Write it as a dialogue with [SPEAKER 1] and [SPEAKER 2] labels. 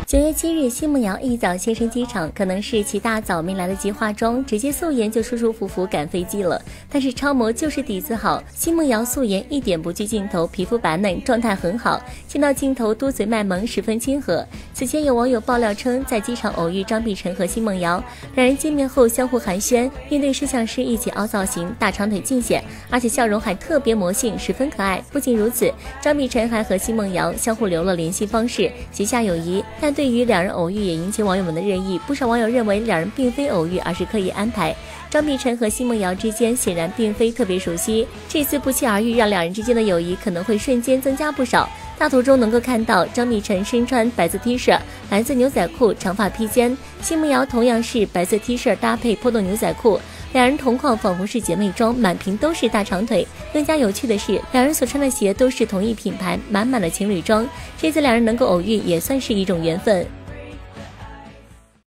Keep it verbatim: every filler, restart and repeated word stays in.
[SPEAKER 1] 九月七日，奚梦瑶一早现身机场，可能是其大早没来得及化妆，直接素颜就舒舒服服赶飞机了。但是超模就是底子好，奚梦瑶素颜一点不惧镜头，皮肤白嫩，状态很好，见到镜头嘟嘴卖萌，十分亲和。此前有网友爆料称，在机场偶遇张碧晨和奚梦瑶，两人见面后相互寒暄，面对摄像师一起凹造型，大长腿尽显，而且笑容还特别魔性，十分可爱。不仅如此，张碧晨还和奚梦瑶相互留了联系方式，结下友谊。但对于两人偶遇也引起网友们的热议，不少网友认为两人并非偶遇，而是刻意安排。张碧晨和奚梦瑶之间显然并非特别熟悉，这次不期而遇让两人之间的友谊可能会瞬间增加不少。大图中能够看到张碧晨身穿白色 T 恤、蓝色牛仔裤，长发披肩，奚梦瑶同样是白色 T 恤搭配破洞牛仔裤，两人同框，仿佛是姐妹装，满屏都是大长腿。更加有趣的是，两人所穿的鞋都是同一品牌，满满的情侣装。这次两人能够偶遇也算是一种缘分。